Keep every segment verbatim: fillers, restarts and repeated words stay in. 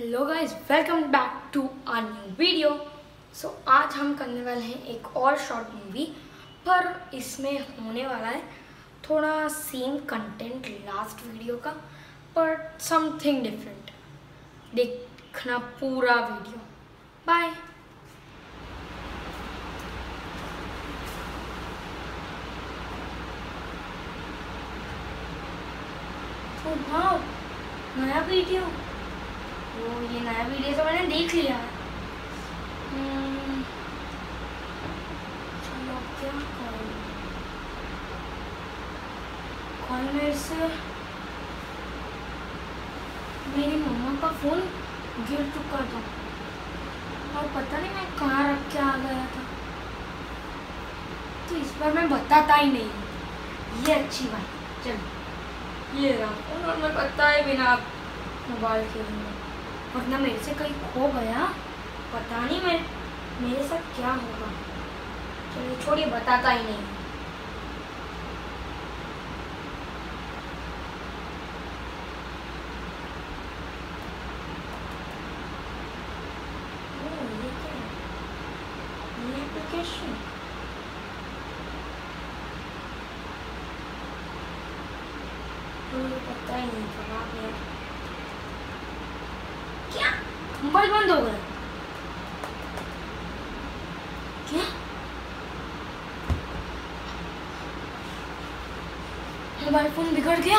Hello guys, welcome back to a new video. So आज हम करने वाले हैं एक और शॉर्ट मूवी, पर इसमें होने वाला है थोड़ा सेम कंटेंट लास्ट वीडियो का, पर समथिंग डिफरेंट। देखना पूरा वीडियो। बाय। ओ वाओ, नया वीडियो। वो ये नया वीडियो तो मैंने देख लिया है। चलो क्या करूँ, कॉल मेरे से मेरी मम्मा का फ़ोन गिर चुका था और पता नहीं मैं कहाँ रख के आ गया था, तो इस बार मैं बताता ही नहीं। ये अच्छी बात। चलो ये रहा फ़ोन और मैं बताए बिना मोबाइल खेलूँगा, वरना मेरे से कहीं खो गया पता नहीं मेरे मेरे साथ क्या होगा। चलिए छोड़िए, बताता ही नहीं। ओ, ये क्या है? ये एप्लीकेशन। मुझे पता ही नहीं चला गया। क्या मोबाइल बंद हो गया? क्या मोबाइल फोन बिगड़ गया?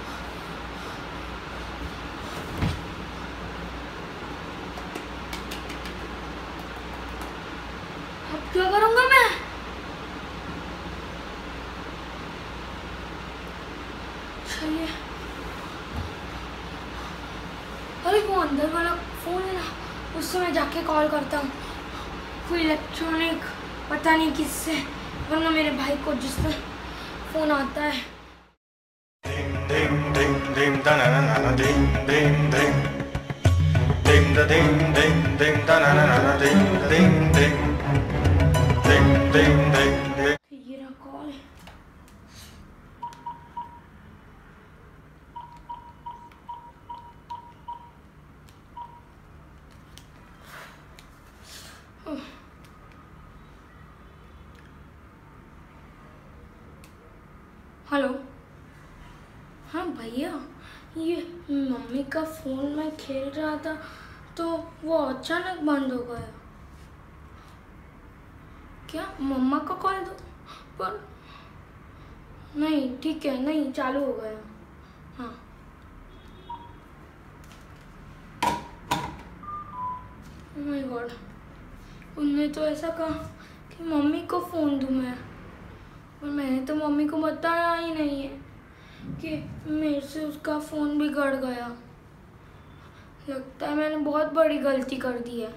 अब क्या करूंगा मैं? चलिए, अरे वो अंदर वाला फोन है ना, उससे मैं जाके कॉल करता हूँ। कोई इलेक्ट्रॉनिक पता नहीं किससे, वरना मेरे भाई को जिससे फोन आता है। Ding ding ding da na na na ding ding ding ding da ding ding ding da na na na ding ding ding ding ding ding ding. ये रहा कॉल। हेलो, हाँ भैया, ये मम्मी का फ़ोन मैं खेल रहा था तो वो अचानक बंद हो गया। क्या मम्मा का कॉल दो? पर नहीं, ठीक है, नहीं चालू हो गया। हाँ ओह माय गॉड, उनने तो ऐसा कहा कि मम्मी को फ़ोन दूँ मैं, और मैंने तो मम्मी को बताया ही नहीं है कि मेरे से उसका फ़ोन बिगड़ गया। लगता है मैंने बहुत बड़ी गलती कर दी है।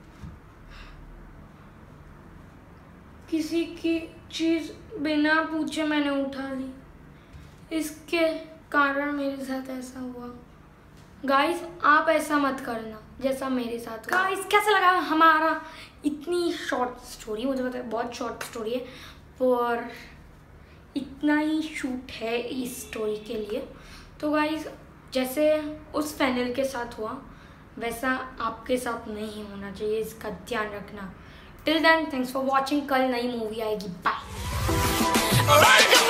किसी की चीज़ बिना पूछे मैंने उठा ली, इसके कारण मेरे साथ ऐसा हुआ। गाइस, आप ऐसा मत करना जैसा मेरे साथ हुआ। गाइस, कैसा लगा हमारा इतनी शॉर्ट स्टोरी? मुझे पता है बहुत शॉर्ट स्टोरी है, पर इतना ही शूट है इस स्टोरी के लिए। तो गाइस, जैसे उस फैनल के साथ हुआ वैसा आपके साथ नहीं होना चाहिए, इसका ध्यान रखना। Till then, thanks for watching. कल नई मूवी आएगी। बाय।